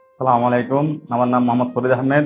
আসসালামু আলাইকুম। আমার নাম মোহাম্মদ ফরিদ আহমেদ।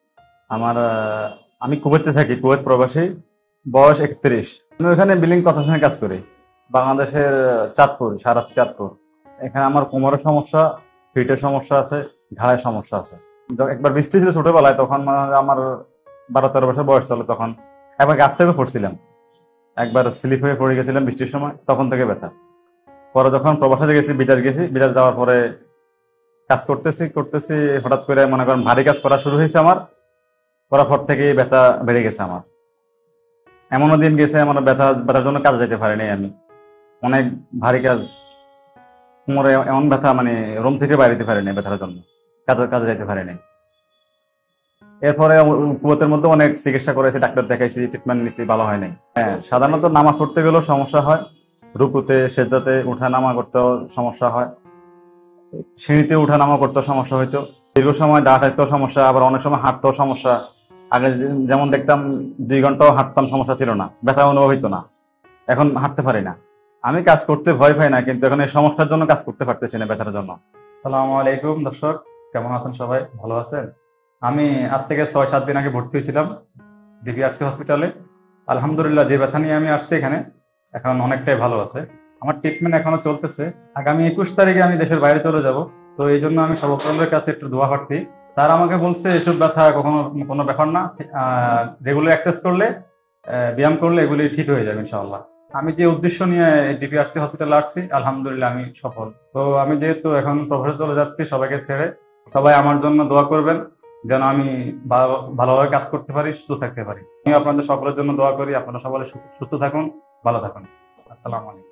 আমি কুয়েতে থাকি, কুয়েত প্রবাসী। বয়স 31। আমি ওখানে বিলিং প্রসেসিংয়ে কাজ করি। বাংলাদেশের চাঁদপুর, সারাসি চাঁদপুর। এখানে আমার কোমরের সমস্যা, ফিটের সমস্যা আছে, ঘাড়ের সমস্যা আছে। একবার বৃষ্টি ছিল ছোটবেলায়, তখন আমার 12-13 বছর বয়স ছিল। তখন একবার গাছ থেকে পড়ছিলাম, একবার স্লিপ হয়ে পড়ে গেছিলাম বৃষ্টির সময়, তখন থেকে ব্যথা। পরে যখন প্রবাসে গেছি, বিদেশ যাওয়ার পরে কাজ করতেছি হঠাৎ করে মনে করেন ভারী কাজ করা শুরু হয়েছে আমার। করার পর থেকে ব্যথা বেড়ে গেছে আমার। এমনও দিন গেছে আমার ব্যথার জন্য কাজে যেতে পারিনি আমি। অনেক ভারী কাজ, কোমরে এমন ব্যথা, মানে রুম থেকে বাইরে পারিনি ব্যথার জন্য, কাজে যেতে পারিনি। এরপরে কুয়েতের মধ্যে অনেক চিকিৎসা করেছি, ডাক্তার দেখাইছি, ট্রিটমেন্ট নিছি, ভালো হয় নাই। হ্যাঁ, সাধারণত নামাজ পড়তে গেলেও সমস্যা হয়, রুকুতে সেজদাতে উঠা নামা করতেও সমস্যা হয়, সিঁড়িতে উঠা নামা করতেও সমস্যা হইতো, দীর্ঘ সময় দাঁড়া থাকতেও সমস্যা, আবার অনেক সময় হাঁটতেও সমস্যা। আগে যেমন দেখতাম 2 ঘন্টাও হাঁটতাম, সমস্যা ছিল না, ব্যথা অনুভব হইতো না। এখন হাঁটতে পারি না। আমি কাজ করতে ভয় পাই না, কিন্তু এখন এই সমস্যার জন্য কাজ করতে পারতেছি না, ব্যথার জন্য। আসসালামু আলাইকুম দর্শক, কেমন আছেন সবাই? ভালো আছেন? আমি আজ থেকে 6-7 দিন আগে ভর্তি হয়েছিলাম ডিপিআরসি হসপিটালে। আলহামদুলিল্লাহ, যে ব্যথা নিয়ে আমি আসছি এখানে, এখন অনেকটাই ভালো আছে। আমার ট্রিটমেন্ট এখনো চলতেছে। আগামী 21 তারিখে আমি দেশের বাইরে চলে যাব। তো এই জন্য আমি সর্বপ্রথমের কাছে একটু দোয়া প্রার্থী। স্যার আমাকে বলছে এসব ব্যথা কোনো ব্যাপার না, রেগুলার এক্সারসাইজ করলে, ব্যায়াম করলে এগুলি ঠিক হয়ে যাবে ইনশাআল্লাহ। আমি যে উদ্দেশ্য নিয়ে ডিপিআরসি হসপিটালে আসছি, আলহামদুলিল্লাহ আমি সফল। তো আমি যেহেতু এখন প্রবাসে চলে যাচ্ছি সবাইকে ছেড়ে, সবাই আমার জন্য দোয়া করবেন যেন আমি ভালোভাবে কাজ করতে পারি, সুস্থ থাকতে পারি। আমি আপনাদের সকলের জন্য দোয়া করি। আপনারা সবাই সুস্থ থাকুন, ভালো থাকুন। আসসালামু আলাইকুম।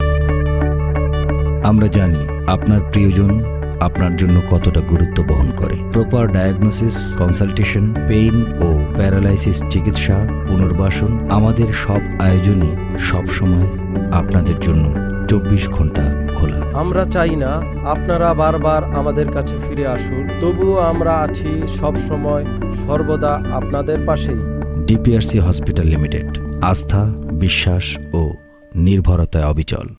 আমরা জানি আপনার প্রিয়জন আপনার জন্য কতটা গুরুত্ব বহন করে। প্রপার ডায়াগনোসিস, কনসালটেশন, পেইন ও প্যারালাইসিস চিকিৎসা, পুনর্বাসন, আমাদের সব আয়োজনই সবসময় আপনাদের জন্য 24 ঘন্টা খোলা। আমরা চাই না আপনারা বারবার আমাদের কাছে ফিরে আসুন, তবুও আমরা আছি সব সময়, সর্বদা আপনাদের পাশেই। ডিপিআরসি হসপিটাল লিমিটেড, আস্থা, বিশ্বাস ও নির্ভরতায় অবিচল।